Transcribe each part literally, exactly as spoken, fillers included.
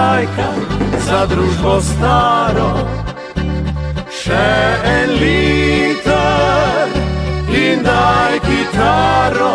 jajka za družbo staro. Še en liter in daj kitaro.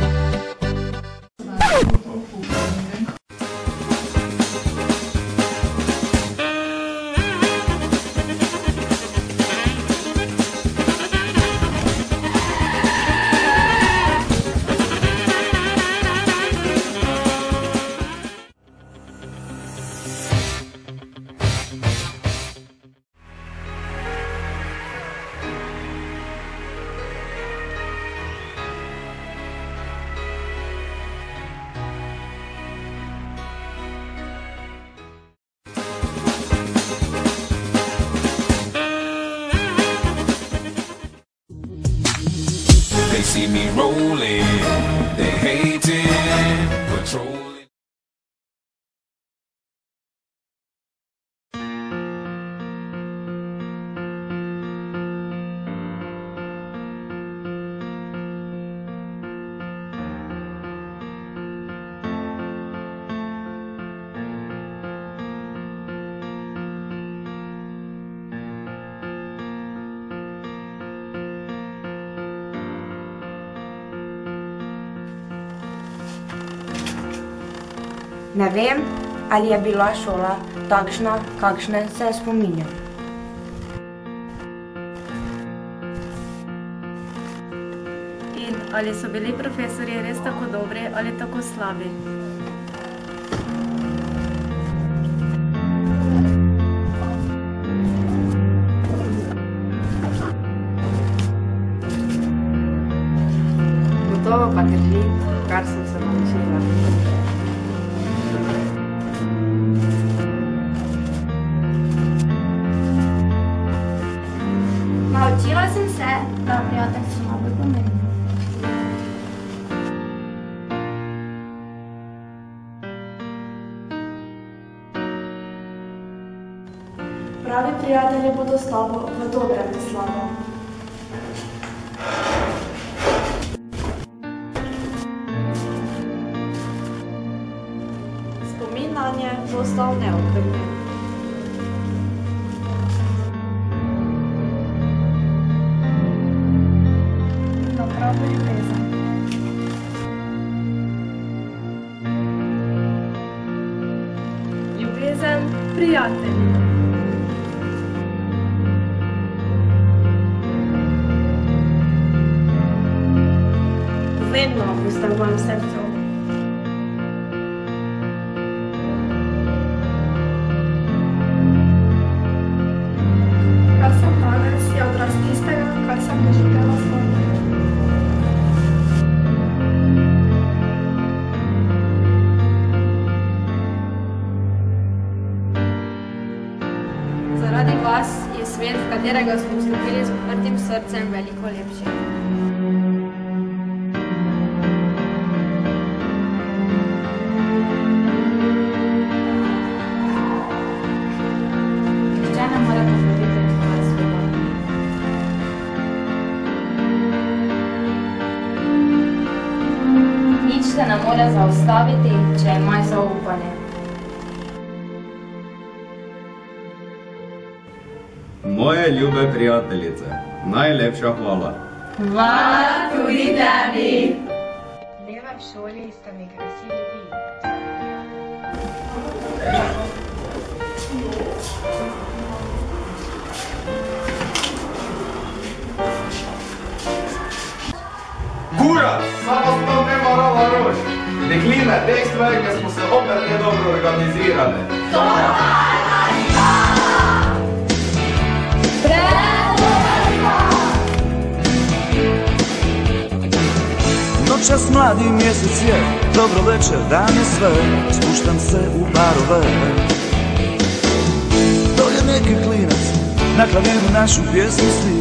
They see me rolling, they hating, patrolling. Ne vem, ali je bila šola takšna, kakšne se spominjam. In ali so bili profesorji res tako dobri ali tako slabi? Gotovo pa drži, kar sem se naučila. Naučila sem se, da prijateljstvo najbolj pomembno. Pravi prijatelji bodo s tabo v dobrem in slabem. Spomin nanje bo ostal neokrnjen. Pravo ljubezen. Ljubezen, prijatelji. Vedno boste v mojem srcu. Kar sem danes, je odraz tistega, kar sem doživela s vami. Zaradi vas je svet, v katerega smo vstopili z odprtim srcem, veliko lepši. Nihče ne more pozdraviti tvoje sveta. Nič se ne more zaustaviti, če imaš zaupanje. Moje ljube prijateljice, najlepša hvala. Hvala tudi tebi. Dneve v šoli ste mi krasili vi. Kurac, samo s to ne morala rož. Dekline, dejstvo je, da smo se opet nedobro organizirali. Noćas mladi mjesec je, dobro večer, dan je sve, spuštam se u barove. To je neki klinac, na klaviru našu pjesmu svira.